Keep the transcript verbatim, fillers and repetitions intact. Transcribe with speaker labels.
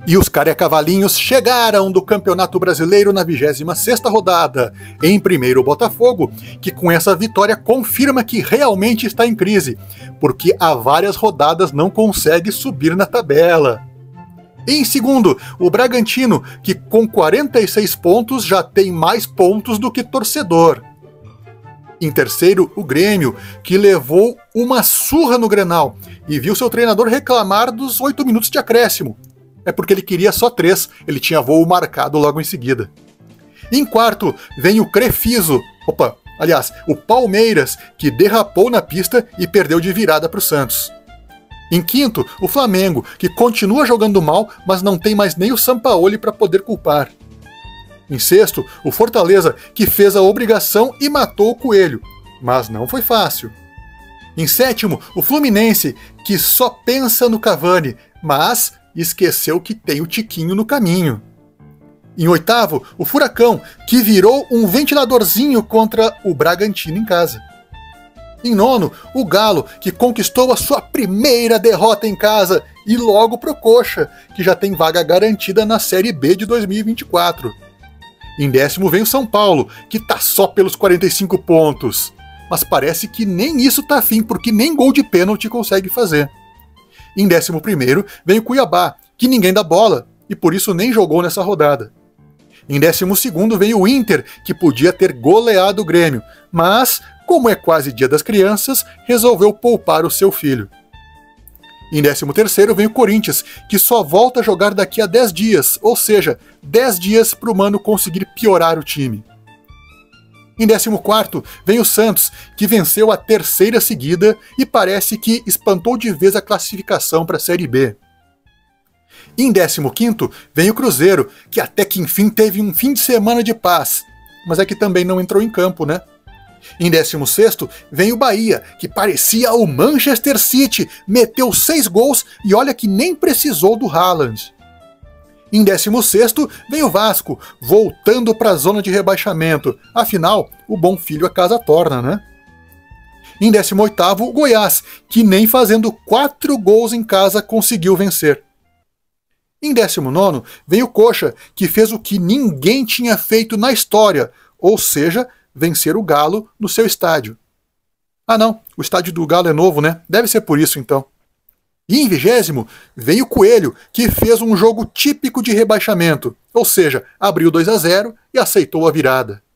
Speaker 1: E os Carecavalinhos chegaram do Campeonato Brasileiro na vigésima sexta rodada. Em primeiro, o Botafogo, que com essa vitória confirma que realmente está em crise, porque há várias rodadas não consegue subir na tabela. Em segundo, o Bragantino, que com quarenta e seis pontos já tem mais pontos do que torcedor. Em terceiro, o Grêmio, que levou uma surra no Grenal e viu seu treinador reclamar dos oito minutos de acréscimo. É porque ele queria só três, ele tinha voo marcado logo em seguida. Em quarto, vem o Crefisa, opa, aliás, o Palmeiras, que derrapou na pista e perdeu de virada para o Santos. Em quinto, o Flamengo, que continua jogando mal, mas não tem mais nem o Sampaoli para poder culpar. Em sexto, o Fortaleza, que fez a obrigação e matou o Coelho, mas não foi fácil. Em sétimo, o Fluminense, que só pensa no Cavani, mas esqueceu que tem o Tiquinho no caminho. Em oitavo, o Furacão, que virou um ventiladorzinho contra o Bragantino em casa. Em nono, o Galo, que conquistou a sua primeira derrota em casa, e logo pro Coxa, que já tem vaga garantida na Série B de dois mil e vinte e quatro. Em décimo vem o São Paulo, que tá só pelos quarenta e cinco pontos. Mas parece que nem isso tá afim, porque nem gol de pênalti consegue fazer. Em décimo primeiro vem o Cuiabá, que ninguém dá bola, e por isso nem jogou nessa rodada. Em décimo segundo vem o Inter, que podia ter goleado o Grêmio, mas, como é quase Dia das Crianças, resolveu poupar o seu filho. Em décimo terceiro vem o Corinthians, que só volta a jogar daqui a dez dias, ou seja, dez dias para o Mano conseguir piorar o time. Em décimo quarto vem o Santos, que venceu a terceira seguida e parece que espantou de vez a classificação para a Série B. Em décimo quinto vem o Cruzeiro, que até que enfim teve um fim de semana de paz, mas é que também não entrou em campo, né? Em décimo sexto vem o Bahia, que parecia o Manchester City, meteu seis gols e olha que nem precisou do Haaland. Em décimo sexto vem o Vasco, voltando para a zona de rebaixamento, afinal, o bom filho a casa torna, né? Em décimo oitavo, o Goiás, que nem fazendo quatro gols em casa conseguiu vencer. Em décimo nono vem o Coxa, que fez o que ninguém tinha feito na história, ou seja, vencer o Galo no seu estádio. Ah não, o estádio do Galo é novo, né? Deve ser por isso então. E em vigésimo vem o Coelho, que fez um jogo típico de rebaixamento, ou seja, abriu dois a zero e aceitou a virada.